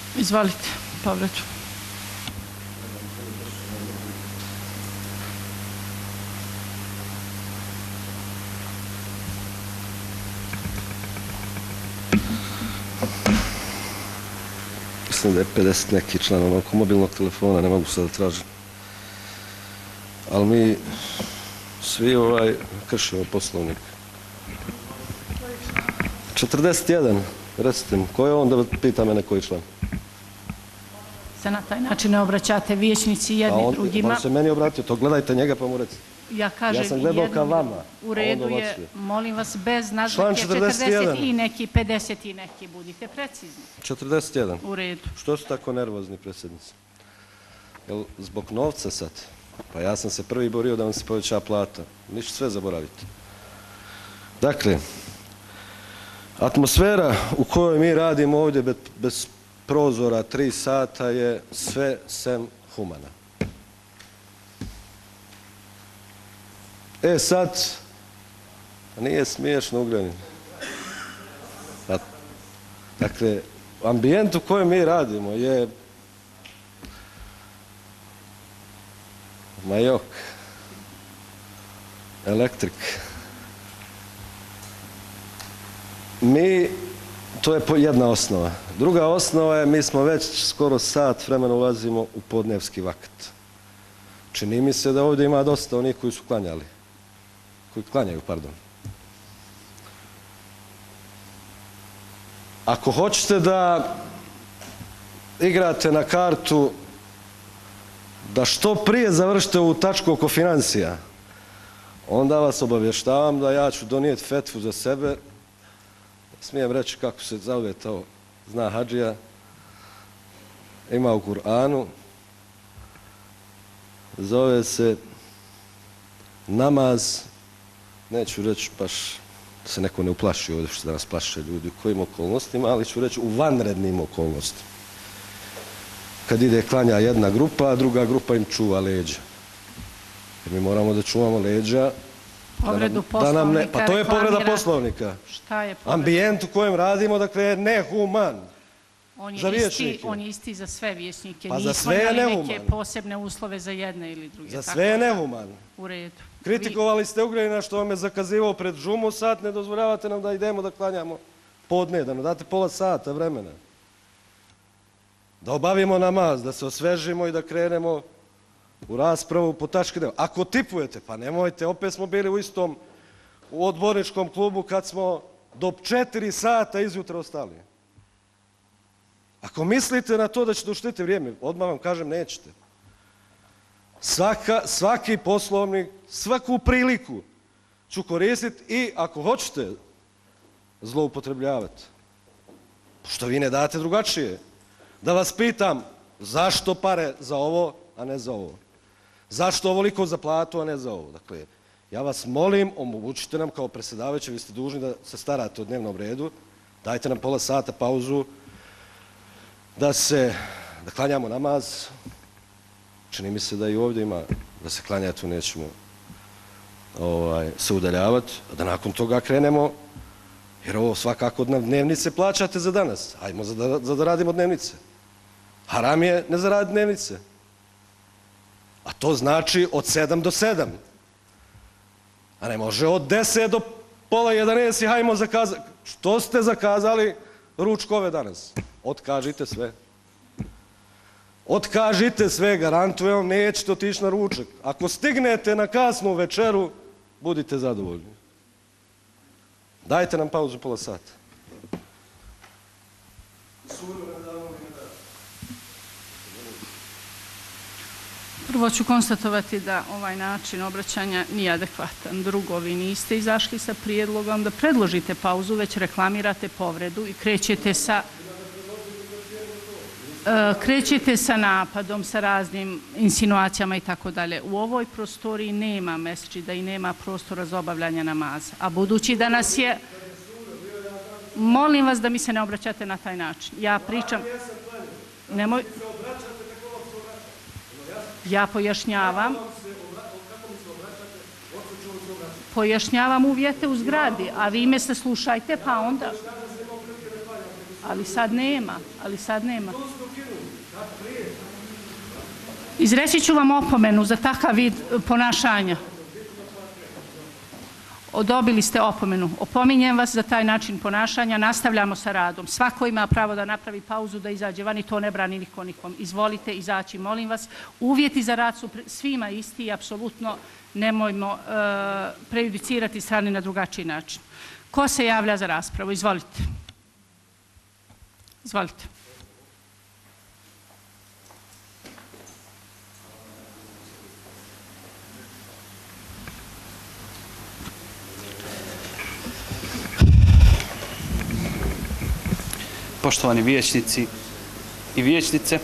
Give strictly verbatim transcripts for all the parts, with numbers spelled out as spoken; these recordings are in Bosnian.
Izvolite, povredu. Mislim da je pedeset neki članova oko mobilnog telefona, ne mogu sad da tražim. Ali mi svi ovaj kršimo poslovnik. četrdeset jedan, recite mi, ko je on da pita mene koji član? Se na taj način ne obraćate vijećnici jedni drugima. On se meni obratio, to gledajte njega pa mu recite. Ja kažem, ja sam gledao ka vama. U redu je, molim vas, bez naznake četrdeset i neki, pedeset i neki, budite precizni. četrdeset jedan. U redu. Što su tako nervozni, predsjednici? Jel zbog novca sad? Pa ja sam se prvi borio da vam se poveća plata. Ništa, sve zaboravite. Dakle, atmosfera u kojoj mi radimo ovdje bez prozora tri sata je sve sem humana. E sad, nije smiješno Ugljanin. Dakle, ambijent u kojem mi radimo je majok, elektrik. Mi, to je jedna osnova. Druga osnova je, mi smo već skoro sat vremena ulazimo u podnevski vakt. Čini mi se da ovdje ima dosta onih koji su klanjali. Koji klanjaju, pardon. Ako hoćete da igrate na kartu da što prije završite u tačku oko financija, onda vas obavještavam da ja ću donijeti fetvu za sebe. Smijem reći kako se zove to, zna hadžija, ima u Kur'anu, zove se namaz, neću reći baš da se neko ne uplaši ovdje što da nas plaše ljudi u kojim okolnostima, ali ću reći u vanrednim okolnostima. Kad ide klanja jedna grupa, a druga grupa im čuva leđa. Jer mi moramo da čuvamo leđa. Povredu poslovnika. Pa to je povreda poslovnika. Šta je povreda? Ambijent u kojem radimo, dakle, je nehuman. Za vijećnike. On je isti za sve vijećnike. Pa za sve je nehuman. Nismo imali neke posebne uslove za jedne ili druge. Za sve je nehuman. U redu. Kritikovali ste Ugljana što vam je zakazivao pred džumu, sad ne dozvoljavate nam da idemo da klanjamo podne, da nam date pola sata vremena. Da obavimo namaz, da se osvežimo i da krenemo u raspravu po tački dnevnog. Ako tipujete, pa nemojte, opet smo bili u istom u odborničkom klubu kad smo do četiri sata izjutra ostali. Ako mislite na to da ćete uštiti vrijeme, odmah vam kažem, nećete. Svaki poslovnik, svaku priliku ću koristiti i ako hoćete zloupotrebljavati, što vi ne date drugačije, da vas pitam zašto pare za ovo, a ne za ovo. Zašto ovoliko za platu, a ne za ovo. Dakle, ja vas molim, omogućite nam kao predsjedavajući, vi ste dužni da se starate o dnevnom redu, dajte nam pola sata pauzu, da se, da klanjamo namaz. Čini mi se da i ovdje ima, da se klanja, tu nećemo se udaljavati, da nakon toga krenemo, jer ovo svakako dnevnice plaćate za danas. Hajmo za da radimo dnevnice. Haram je ne zaraditi dnevnice. A to znači od sedam do sedam. A ne može od deset do pola jedanaest i hajmo zakazati. Što ste zakazali ručkove danas? Otkažite sve. Otkažite sve, garantujem, nećete otići na ručak. Ako stignete na kasnu večeru, budite zadovoljni. Dajte nam pauzu pola sata. Prvo ću konstatovati da ovaj način obraćanja nije adekvatan. Drugo, vi niste izašli sa prijedlogom da predložite pauzu, već reklamirate povredu i krećete sa... krećete sa napadom, sa raznim insinuacijama i tako dalje. U ovoj prostoriji nema mesdžida i nema prostora za obavljanje namaza. A budući da nas je... Molim vas da mi se ne obraćate na taj način. Ja pričam... Nemoj... Ja pojašnjavam... Pojašnjavam uvjete u zgradi, a vi me se slušajte, pa onda... Ali sad nema, ali sad nema. Izreći ću vam opomenu za takav vid ponašanja. Dobili ste opomenu. Opominjem vas za taj način ponašanja. Nastavljamo sa radom. Svako ima pravo da napravi pauzu, da izađe van i to ne brani niko nikom. Izvolite izaći, molim vas. Uvjeti za rad su svima isti i apsolutno nemojmo prejudicirati strane na drugačiji način. Ko se javlja za raspravu? Izvolite. Izvolite. Poštovani vijećnici i vijećnice,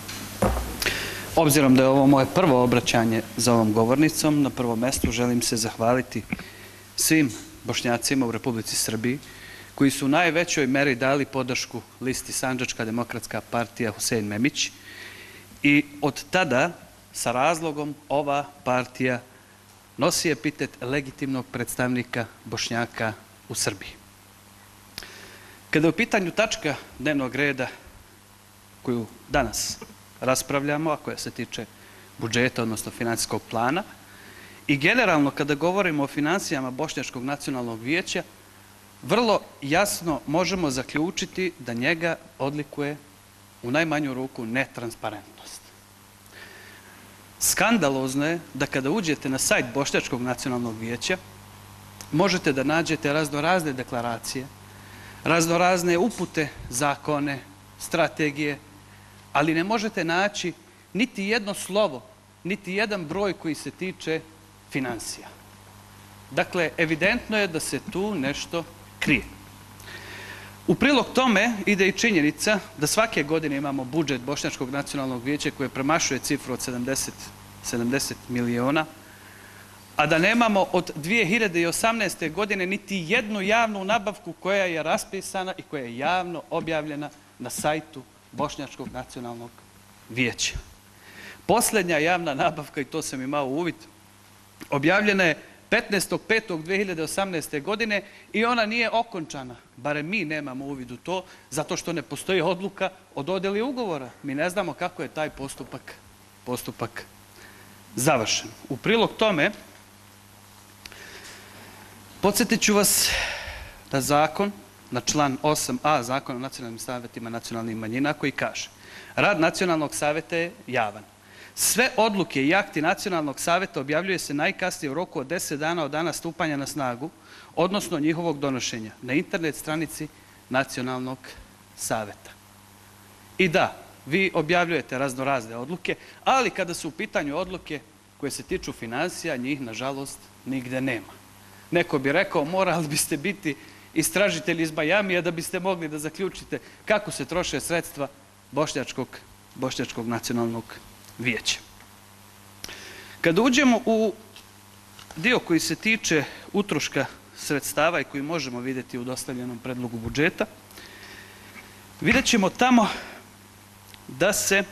obzirom da je ovo moje prvo obraćanje za ovom govornicom, na prvom mjestu želim se zahvaliti svim Bošnjacima u Republici Srbiji koji su u najvećoj meri dali podršku listi Sandžačka demokratska partija Husein Memić i od tada sa razlogom ova partija nosi epitet legitimnog predstavnika Bošnjaka u Srbiji. Kada je u pitanju tačka dnevnog reda koju danas raspravljamo, a koja se tiče budžeta, odnosno financijskog plana, i generalno kada govorimo o financijama Bošnjačkog nacionalnog vijeća, vrlo jasno možemo zaključiti da njega odlikuje u najmanju ruku netransparentnost. Skandalozno je da kada uđete na sajt Bošnjačkog nacionalnog vijeća, možete da nađete raznorazne deklaracije, raznorazne upute, zakone, strategije, ali ne možete naći niti jedno slovo, niti jedan broj koji se tiče financija. Dakle, evidentno je da se tu nešto krije. U prilog tome ide i činjenica da svake godine imamo budžet Bošnjačkog nacionalnog vijeća koje premašuje cifru od sedamdeset miliona, a da nemamo od dvije hiljade osamnaeste. godine niti jednu javnu nabavku koja je raspisana i koja je javno objavljena na sajtu Bošnjačkog nacionalnog vijeća. Posljednja javna nabavka, i to sam imao uvid, objavljena je petnaestog petog dve hiljade osamnaeste. godine i ona nije okončana. Barem mi nemamo uvid u to, zato što ne postoji odluka o dodjeli ugovora. Mi ne znamo kako je taj postupak, postupak završen. U prilog tome, podsjetit ću vas na zakon, na član osam a Zakona o nacionalnim savjetima nacionalnih manjina koji kaže: rad nacionalnog savjeta je javan. Sve odluke i akti nacionalnog savjeta objavljuje se najkasnije u roku od deset dana od dana stupanja na snagu, odnosno njihovog donošenja, na internet stranici nacionalnog savjeta. I da, vi objavljujete raznorazne odluke, ali kada su u pitanju odluke koje se tiču financija, njih, nažalost, nigde nema. Neko bi rekao, morali biste biti istražitelji iz Bajamija da biste mogli da zaključite kako se troše sredstva Bošnjačkog, Bošnjačkog nacionalnog vijeća. Kada uđemo u dio koji se tiče utroška sredstava i koji možemo vidjeti u dostavljenom predlogu budžeta, vidjet ćemo tamo da se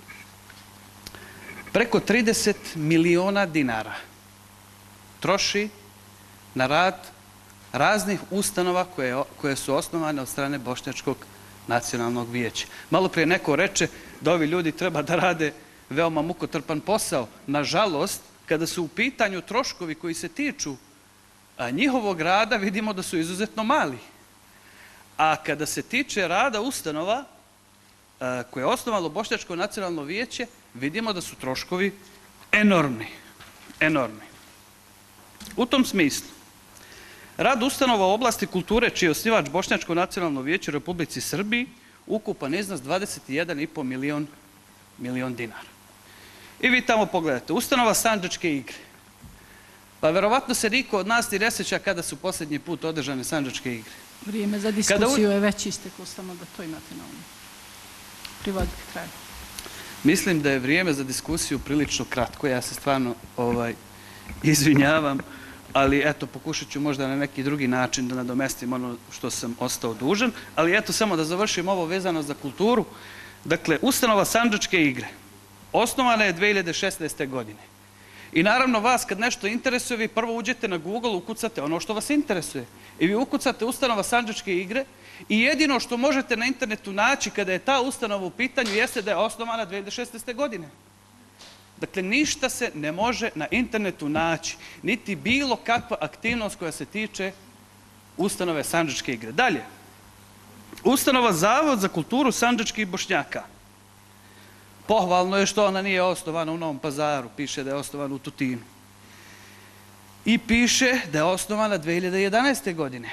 preko trideset miliona dinara troši na rad raznih ustanova koje, koje su osnovane od strane Bošnjačkog nacionalnog vijeća. Malo prije neko reče da ovi ljudi treba da rade veoma mukotrpan posao. Nažalost, kada su u pitanju troškovi koji se tiču a, njihovog rada, vidimo da su izuzetno mali. A kada se tiče rada ustanova a, koje je osnovalo Bošnjačko nacionalno vijeće, vidimo da su troškovi enormni. Enormni. U tom smislu, rad ustanova u oblasti kulture, čiji je osnivač Bošnjačko nacionalno vijeće u Republici Srbiji, ukupan iznos dvadeset jedan i po milion, milion dinara. I vi tamo pogledate, ustanova Sandžačke igre. Pa verovatno se niko od nas ni ne sjeća kada su posljednji put održane Sandžačke igre. Vrijeme za diskusiju je već isteklo, samo da to imate na umu. Privodite kraj. Mislim da je vrijeme za diskusiju prilično kratko. Ja se stvarno ovaj, izvinjavam, ali eto, pokušat ću možda na neki drugi način da nadomestim ono što sam ostao dužan. Ali eto, samo da završim ovo vezano za kulturu. Dakle, ustanova Sandžačke igre osnovana je dve hiljade šesnaeste. godine. I naravno vas kad nešto interesuje, vi prvo uđete na Google, ukucate ono što vas interesuje. I vi ukucate ustanova Sandžačke igre i jedino što možete na internetu naći kada je ta ustanova u pitanju jeste da je osnovana dve hiljade šesnaeste. godine. Dakle, ništa se ne može na internetu naći, niti bilo kakva aktivnost koja se tiče ustanove Sandžačke igre. Dalje, ustanova Zavod za kulturu sandžačkih Bošnjaka. Pohvalno je što ona nije osnovana u Novom Pazaru, piše da je osnovana u Tutinu. I piše da je osnovana dve hiljade jedanaeste. godine.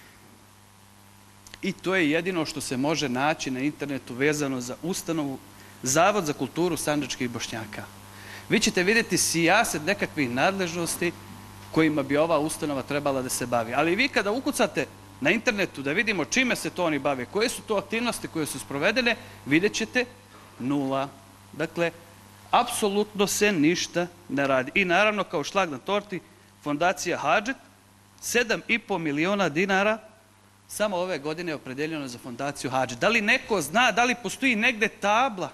I to je jedino što se može naći na internetu vezano za ustanovu Zavod za kulturu sandžačkih Bošnjaka. Vi ćete vidjeti sijaset nekakvih nadležnosti kojima bi ova ustanova trebala da se bavi. Ali vi kada ukucate na internetu da vidimo čime se to oni bave, koje su to aktivnosti koje su sprovedene, vidjet ćete nula. Dakle, apsolutno se ništa ne radi. I naravno, kao šlag na torti, fondacija Hadžet, sedam i po miliona dinara samo ove godine je opredeljeno za fondaciju Hadžet. Da li neko zna, da li postoji negde tabla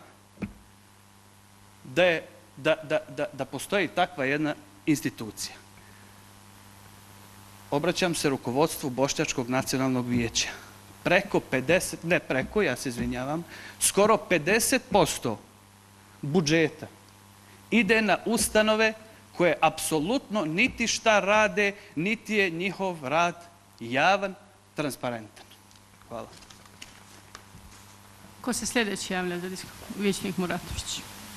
da, je, da, da, da, da postoji takva jedna institucija? Obraćam se rukovodstvu Bošnjačkog nacionalnog vijeća. Preko pedeset, ne preko, ja se izvinjavam, skoro pedeset posto budžeta ide na ustanove koje apsolutno niti šta rade, niti je njihov rad javan, transparentan. Hvala. Ko se sljedeći javlja za diskusiju? Vijećnik Muratović.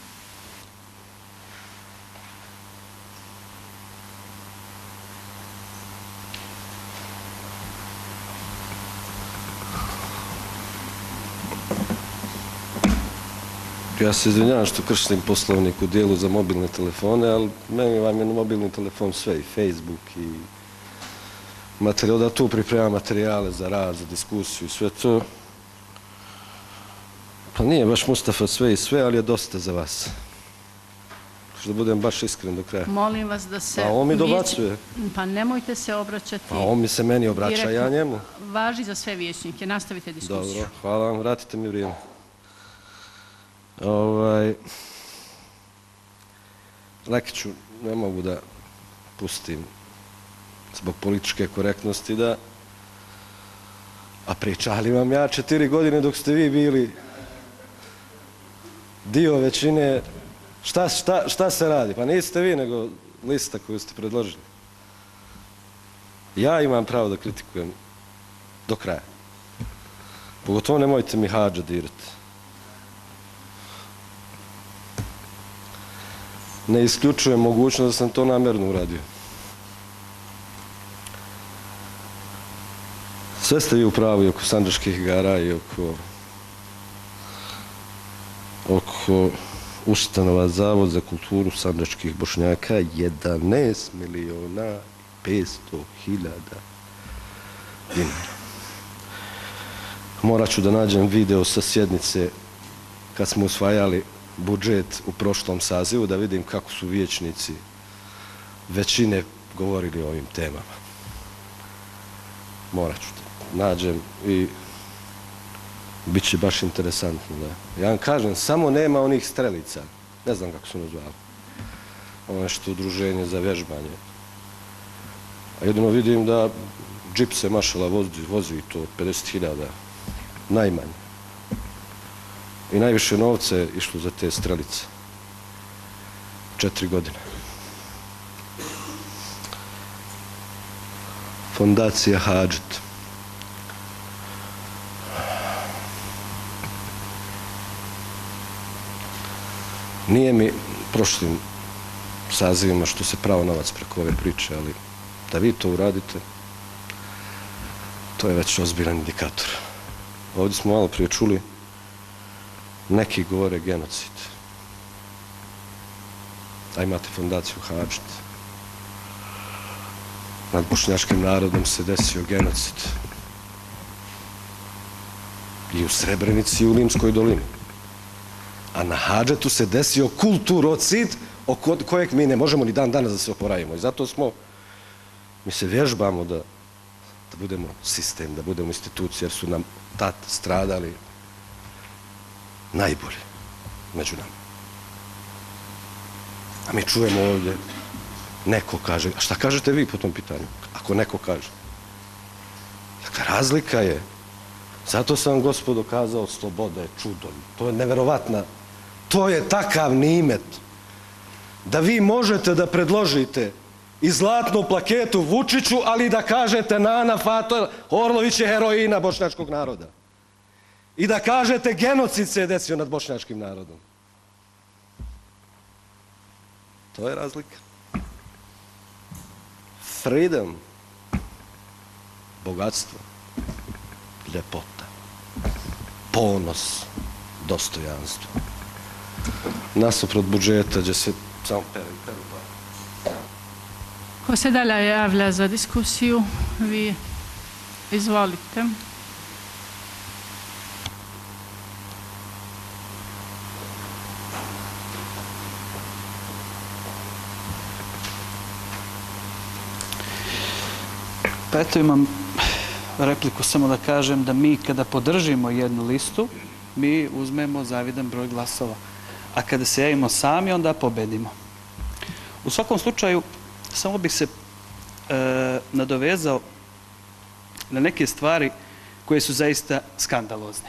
Ja se izvinjavam što kršim poslovnik u dijelu za mobilne telefone, ali meni vam je na mobilni telefon sve, i Facebook, i materijal, da tu pripremam materijale za rad, za diskusiju i sve to. Pa nije baš Mustafa sve i sve, ali je dosta za vas. Da budem baš iskren do kraja. Molim vas da se... A on mi dobacuje. Pa nemojte se obraćati. A on mi se meni obraća, ja njemu. Važi za sve vijećnike. Nastavite diskusiju. Dobro, hvala vam, vratite mi vrijeme. Ovaj, Lekiću, ne mogu da pustim zbog političke korektnosti da, a pričali vam ja četiri godine dok ste vi bili dio većine, šta, šta, šta se radi? Pa niste vi, nego lista koju ste predložili. Ja imam pravo da kritikujem do kraja. Pogotovo nemojte mi Hadža dirati. Ne isključujem mogućnost da sam to namjerno uradio. Sve ste vi u pravu i oko sandžačkih igara i oko oko ustanova Zavod za kulturu sandžačkih Bošnjaka, jedanaest miliona petsto hiljada dinara. Morat ću da nađem video sa sjednice kad smo usvajali budžet u prošlom sazivu, da vidim kako su vijećnici većine govorili o ovim temama. Morat ću da nađem i bit će baš interesantno. Da. Ja vam kažem, samo nema onih strelica. Ne znam kako su nazvali. Ovo nešto udruženje za vježbanje. A jedino vidim da džip se mašala vozi, vozi to pedeset hiljada. Najmanje. I najviše novca je išlo za te strelice. Četiri godine. Fondacija Hadžet. Nije mi prošlim sazivima što se pravo novac preko ove priče, ali da vi to uradite, to je već ozbiljan indikator. Ovdje smo malo prije čuli, neki govore genocid. A imate fondaciju Hadžet. Nad bošnjačkim narodom se desio genocid. I u Srebrenici i u Limskoj dolini. A na Hadžetu se desio kulturocid od kojeg mi ne možemo ni dan danas da se oporavimo. I zato smo, mi se vježbamo da, da budemo sistem, da budemo institucija, jer su nam tad stradali najbolji među nama. A mi čujemo ovdje neko kaže. A šta kažete vi po tom pitanju? Ako neko kaže. Dakle, razlika je. Zato sam vam, gospodo, kazao, sloboda je čudo. To je neverovatna. To je takav nimet da vi možete da predložite i zlatnu plaketu Vučiću, ali da kažete Nana Fato Orlović je heroina bošnjačkog naroda. I da kažete genocid se je desio nad bošnjačkim narodom. To je razlika. Freedom, bogatstvo, ljepota, ponos, dostojanstvo. Nasuprot budžeta gdje se samo peru, peru, peru. Ko se dalje javlja za diskusiju, vi izvolite. Pa eto, imam repliku samo da kažem da mi kada podržimo jednu listu, mi uzmemo zavidan broj glasova. A kada se javimo sami, onda pobedimo. U svakom slučaju, samo bih se e, nadovezao na neke stvari koje su zaista skandalozne.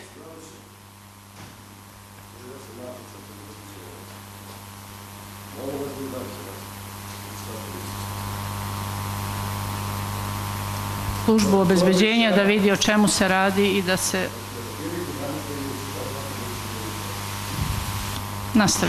Službu obezbeđenja da vidi o čemu se radi i da se nastavi.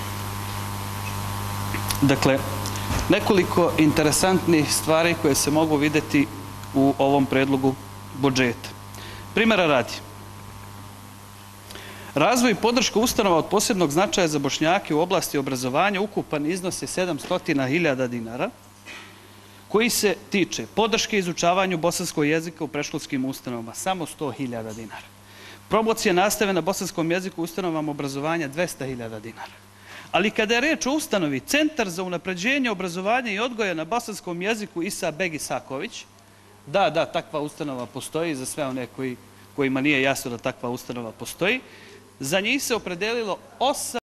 Dakle, nekoliko interesantnih stvari koje se mogu vidjeti u ovom predlogu budžeta. Primjera radi. Razvoj i podrška ustanova od posebnog značaja za Bošnjake u oblasti obrazovanja ukupan iznos je sedamsto hiljada dinara, koji se tiče podrške izučavanju bosanskog jezika u predškolskim ustanovama, samo sto hiljada dinara. Promocija nastave na bosanskom jeziku u ustanovama obrazovanja dvesta hiljada dinara. Ali kada je reč o ustanovi Centar za unapređenje obrazovanja i odgoja na bosanskom jeziku Isa Beg Isaković, da, da, takva ustanova postoji za sve one koji, kojima nije jasno da takva ustanova postoji, za njih se opredelilo osam